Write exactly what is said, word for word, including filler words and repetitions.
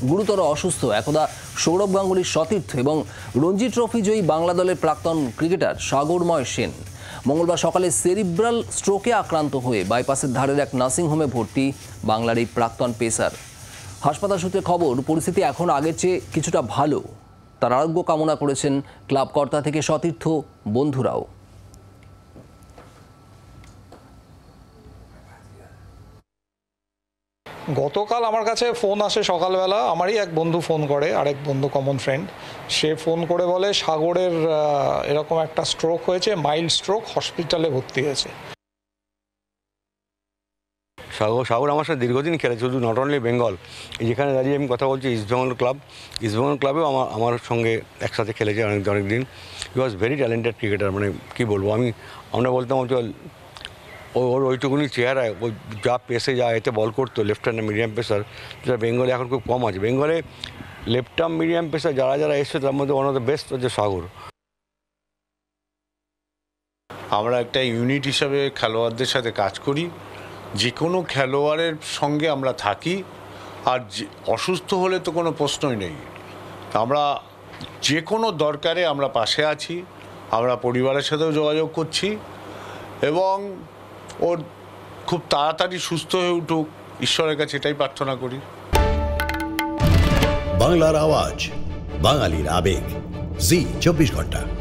গুরুতর অসুস্থ একদা সৌরভ গাঙ্গুলির সতীর্থ এবং রঞ্জি ট্রফি জয়ী বাংলা দলের প্রাক্তন ক্রিকেটার সাগরময় সেন মঙ্গলবার সকালে সেরিব্রাল স্ট্রোকে আক্রান্ত হয়ে বাইপাসের ধারের এক নার্সিংহোমে ভর্তি বাংলার এই প্রাক্তন পেসার। হাসপাতাল সূত্রে খবর, পরিস্থিতি এখন আগের চেয়ে কিছুটা ভালো। তার আরোগ্য কামনা করেছেন ক্লাব কর্তা থেকে সতীর্থ বন্ধুরাও। গতকাল আমার কাছে ফোন আসে সকালবেলা, আমারই এক বন্ধু ফোন করে, আরেক বন্ধু কমন ফ্রেন্ড, সে ফোন করে বলে সাগরের এরকম একটা স্ট্রোক হয়েছে, মাইল্ড স্ট্রোক, হসপিটালে ভর্তি হয়েছে। সাগর সাগর আমার সাথে দীর্ঘদিন খেলেছে, শুধু নট অনলি বেঙ্গল, যেখানে দাঁড়িয়ে আমি কথা বলছি ইস্টবেঙ্গল ক্লাব, ইস্টবেঙ্গল ক্লাবেও আমার আমার সঙ্গে একসাথে খেলেছে অনেক অনেক দিন। He was very talented cricketer, মানে কী বলবো, আমি আমরা বলতাম হয়তো ওর ওইটুকুনি চেহারায় ওই যা পেসে যা এতে বল করতো, লেফট হ্যান্ড মিডিয়াম পেসার, যেটা বেঙ্গলে এখন খুব কম আছে। বেঙ্গলে লেফট আর্ম মিডিয়াম পেসার যারা যারা এসছে তার মধ্যে ওয়ান অফ দ্য বেস্ট হচ্ছে সাগর। আমরা একটা ইউনিট হিসাবে খেলোয়াড়দের সাথে কাজ করি, যে কোনো খেলোয়াড়ের সঙ্গে আমরা থাকি, আর অসুস্থ হলে তো কোনো প্রশ্নই নেই। আমরা যে কোনো দরকারে আমরা পাশে আছি, আমরা পরিবারের সাথেও যোগাযোগ করছি এবং ওর খুব তাড়াতাড়ি সুস্থ হয়ে উঠুক, ঈশ্বরের কাছে এটাই প্রার্থনা করি। বাংলার আওয়াজ, বাঙালির আবেগ, জি চব্বিশ ঘন্টা।